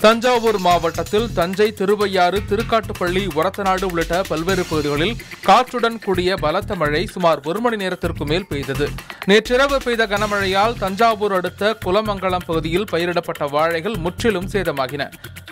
தஞ்சாவூர் மாவட்டத்தில் தஞ்சை, திருவையாறு, திருக்காட்டுப்பள்ளி, ஒரத்தநாடு உள்ளிட்ட பல்வேறு பகுதிகளில் காற்றுடன் கூடிய பலத்த மழை சுமார் 1 மணி நேரத்திற்கு மேல் பெய்தது. நேற்றிரவு பெய்த கனமழையால் தஞ்சாவூர் அடுத்த குலமங்கலம் பகுதியில் பயிரிடப்பட்ட வாழைகள் முற்றிலும் சேதமாகின.